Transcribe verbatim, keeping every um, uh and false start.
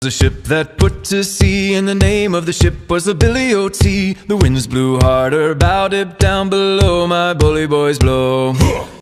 A ship that put to sea, and the name of the ship was the Billy O T. The winds blew harder, bowed it down below, my bully boys blow.